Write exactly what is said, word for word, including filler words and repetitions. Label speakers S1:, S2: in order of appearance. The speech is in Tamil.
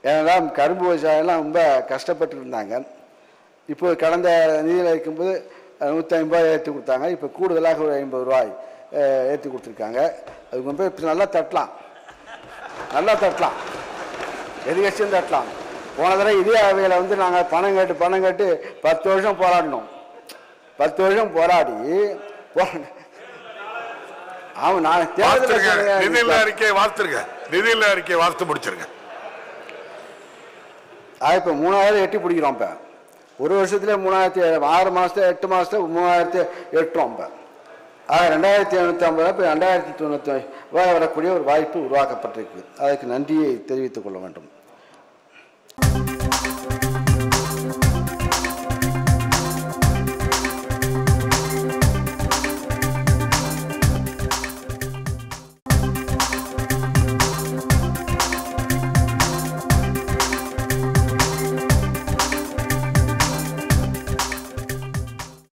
S1: ஏன்னா கரும்பு விவசாயம்லாம் ரொம்ப கஷ்டப்பட்டு இருந்தாங்க. இப்போ கடந்த நிதியில் இருக்கும்போது நூற்றி ஐம்பது ரூபாய் ஏற்றி கொடுத்தாங்க. இப்போ கூடுதலாக ஒரு ஐம்பது ரூபாய் ஏற்றி கொடுத்துருக்காங்க. அதுக்கு ரொம்ப இப்போ நல்லா தட்டலாம், நல்லா தட்டலாம், எதுக்கட்சியும் தட்டலாம். போன தடவை இதே அவையில் வந்து நாங்கள் பணம் கேட்டு பணம் கேட்டு பத்து வருஷம் போராடினோம். பத்து வருஷம் போராடி ஆமாம் நான் தேர்தல்
S2: நிதிநிலை அறிக்கை வார்த்துருங்க, நிதிநிலை அறிக்கை வார்த்து முடிச்சிருங்க.
S1: இப்போ மூணாயிரம் எட்டி பிடிக்கிறோம். இப்போ ஒரு வருஷத்துல மூணாயிரத்தி ஆறு மாதத்துல எட்டு மாதத்துல மூவாயிரத்தி எட்டுறோம். இப்போ ஆக ரெண்டாயிரத்தி எழுநூற்றி ஐம்பது இப்போ ரெண்டாயிரத்தி தொண்ணூற்றி வரக்கூடிய ஒரு வாய்ப்பு உருவாக்கப்பட்டிருக்கு. அதுக்கு நன்றியை தெரிவித்துக் கொள்ள வேண்டும்.